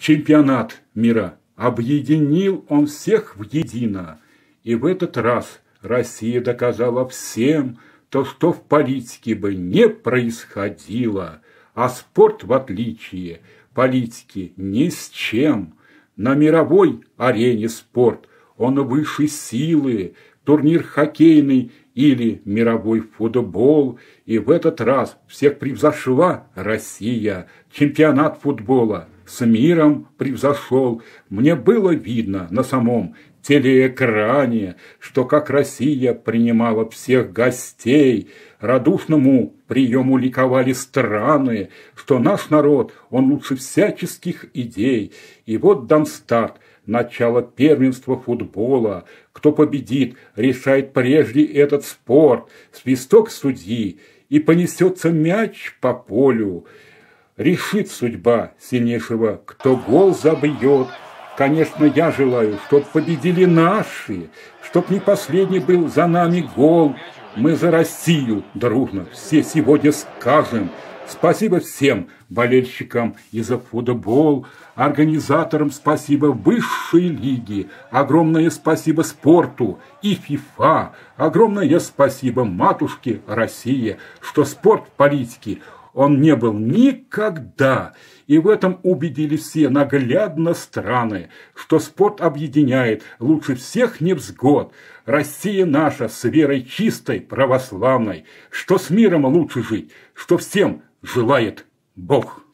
Чемпионат мира объединил он всех воедино, и в этот раз Россия доказала всем то, что в политике бы не происходило, а спорт, в отличие политики, ни с чем. На мировой арене спорт, он выше силы, турнир хоккейный или мировой футбол, и в этот раз всех превзошла Россия. Чемпионат футбола с миром превзошел. Мне было видно на самом телеэкране, что как Россия принимала всех гостей, радушному приему ликовали страны, что наш народ, он лучше всяческих идей. И вот дан старт, начало первенства футбола. Кто победит, решает прежде этот спорт. Свисток судьи, и понесется мяч по полю. Решит судьба сильнейшего, кто гол забьет. Конечно, я желаю, чтоб победили наши, чтоб не последний был за нами гол. Мы за Россию дружно все сегодня скажем. Спасибо всем болельщикам и за футбол, организаторам спасибо высшей лиги, огромное спасибо спорту и ФИФА, огромное спасибо матушке России, что спорт в политике он не был никогда. И в этом убедились все наглядно страны, что спорт объединяет лучше всех невзгод. Россия наша с верой чистой, православной, что с миром лучше жить, что всем желает Бог.